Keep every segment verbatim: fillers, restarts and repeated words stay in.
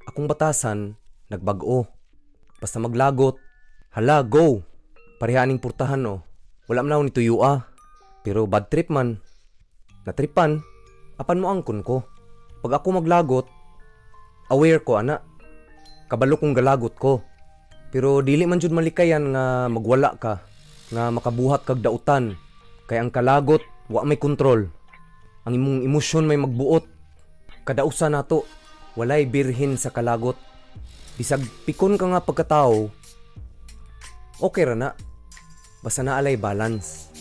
Akong batasan, nagbag-o. Basta maglagot, hala, go! Parehaning purtahan o. Wala man ako ni tuyua. Pero bad trip man. Natripan, apan mo angkon ko. Pag ako maglagot, aware ko ana. Kabalo kong galagot ko. Pero dili man jud malikayan nga magwala ka, nga makabuhat kag dautan. Kay ang kalagot, wa may kontrol. Ang imong emosyon may magbuot. Kadausa nato, walay birhin sa kalagot. Bisag pikon ka nga pagkatao, okay ra na. Basta naalay balance.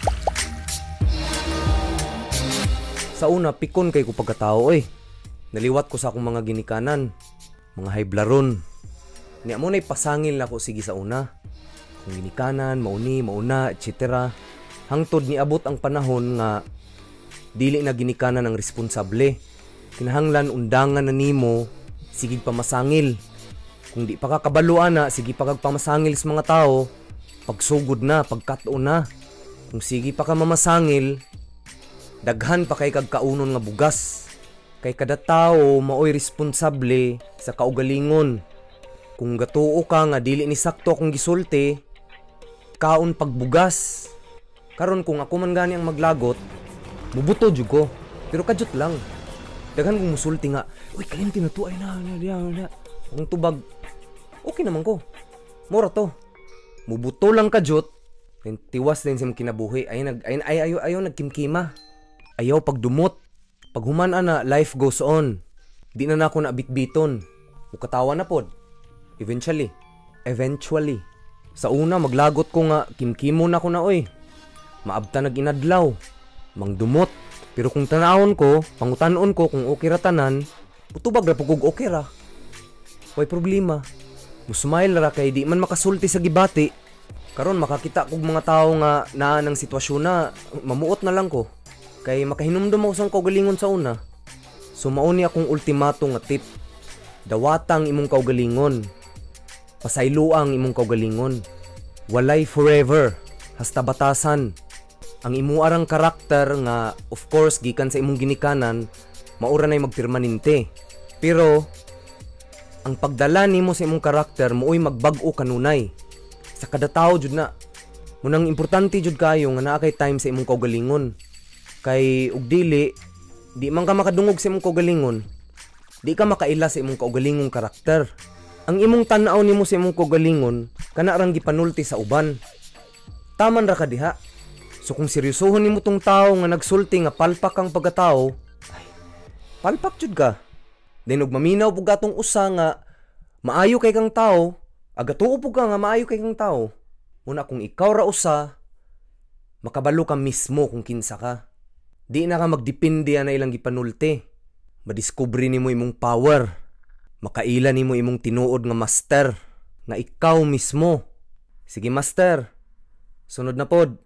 Sa una, pikon kay ko pagkatao eh. Naliwat ko sa akong mga ginikanan, mga hayblaron. Niya mo na'y pasangil na ko sige sa una. Kung ginikanan, mauni, mauna, et cetera. Hangtod ni abot ang panahon nga dili na ginikanan ang responsable. Kinahanglan undangan na nimo, sige pa masangil. Kung di pa kakabaluan na, sige pa kag pamasangil sa mga tao, pagsugod na, pagkato na. Kung sige pa ka mamasangil, daghan pa kay kag kaunon nga bugas. Kay kada tao maoy responsable sa kaugalingon. Kung gatuo ka nga dili ni sakto akong gisulti, kaon pagbugas. Karon kung ako man gani ang maglagot, bubuto jud ko. Pero kadyot lang. Daghan kong musulti nga, uy kalimti na to, ay na, na, na, na. Kung tubag, okay naman ko. Mura to. Mubuto lang kadyot, then tiwas din sa kinabuhi. Ay, nag, ay, ay, ayaw, ayaw nagkimkima. Ayaw pagdumot. Pag humana na, life goes on. Di na na ako na bitbiton. Ukatawa na pod. Eventually. Eventually. Sa una, maglagot ko nga, kimkimo na ko na oy. Maabta nag-inadlaw. Mangdumot. Pero kung tanawon ko, pangutanon ko kung okay ra tanan, putubag ra pugog okay ra. Way problema. Musmile ra kay di man makasulti sa gibati. Karon makakita kog mga tao nga naa ng sitwasyon na mamuot na lang ko. Kay makahinumdum ako sang kaugalingon sa una. So mauni akong ultimato nga tip. Dawatang imong kaugalingon. Pasaylo ang imong kaugalingon. Walay forever. Hasta batasan. Ang imuarang karakter nga of course gikan sa imong ginikanan, maura nay magpermanente. Pero ang pagdala nimo sa imong karakter mooy magbag-o kanunay. Sa kada tawo jud na. Munang importante jud kayo nga naa kay time sa imong kaugalingon. Kay ug dili di man ka makadungog sa imong kaugalingon, di ka makaila sa imong kaugalingong karakter. Ang imong tan-aw nimo sa imong kaugalingon kana rang gipanulti sa uban. Taman ra ka diha. So kung seryosohon nimo tong tao nga nagsulti nga palpak kang pagkatao, ay, palpak jud ka. Then ug maminaw pug atong usa nga maayo kay kang tao, agatuo pug ka nga maayo kay kang tao. Una kung ikaw ra usa, makabalo ka mismo kung kinsa ka. Di na ka magdepende na ilang gipanulti. Madiskubre nimo imong power. Makaila nimo imong tinuod nga master nga ikaw mismo. Sige master. Sunod na pod.